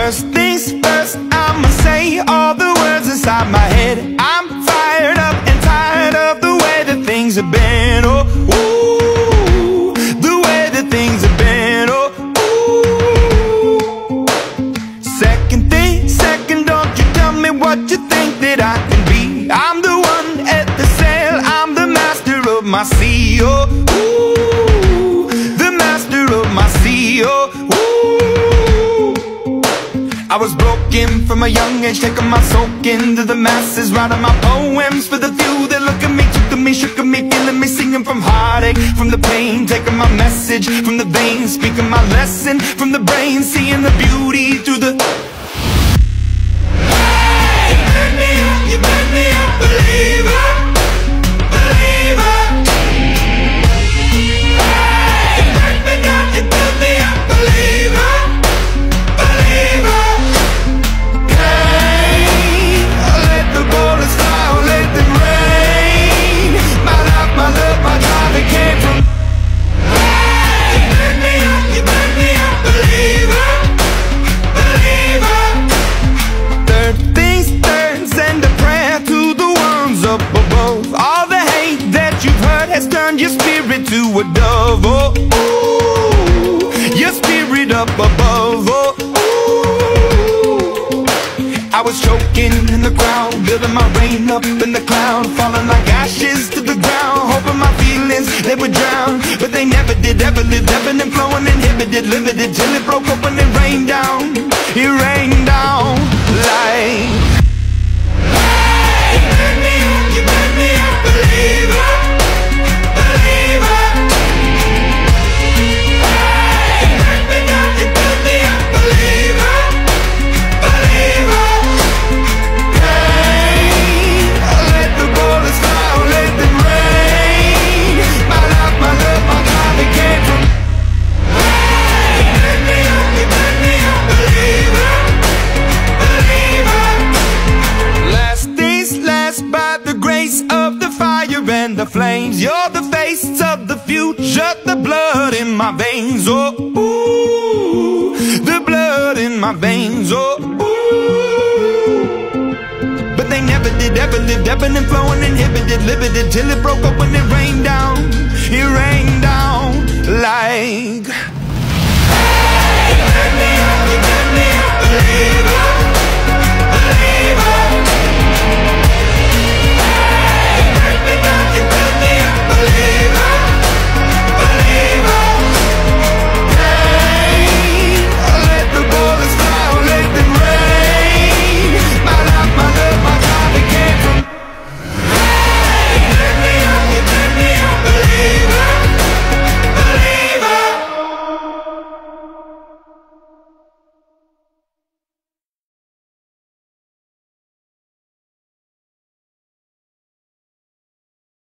First things first, I'ma say all the words inside my head. I'm fired up and tired of the way that things have been. Oh, ooh, the way that things have been. Oh, ooh. Second thing, second, don't you tell me what you think that I can be. I'm the one at the sail, I'm the master of my sea. Oh, ooh, the master of my sea. Oh, ooh. I was broken from a young age, taking my soak into the masses, writing my poems for the few that look at me, took at me, shook at me, feeling me, singing from heartache, from the pain, taking my message from the veins, speaking my lesson from the brain, seeing the beauty through the... Hey, you made me a believer, believer. Hey, you break me down, you build me a believer, believer. Has turned your spirit to a dove. Oh, ooh, your spirit up above. Oh, ooh. I was choking in the crowd, building my rain up in the cloud, falling like ashes to the ground, hoping my feelings, they would drown. But they never did, ever lived, ebbing and flowing, inhibited, limited, till it broke open and rained down. It rained down like... Hey, you made me a believer, believer. Hey, break me down, you build me a believer, believer. Hey, let the bullets fly, let them rain. My life, my love, my God, it came from... Hey, you made me a believer, believer. Last things last, by the grace of the fire and the flames. You're the face of the future, the blood in my veins. Oh, ooh, the blood in my veins. Oh, ooh. But they never did, ever lived, ebbing and flowing, inhibited, limited, till it broke up when it rained down.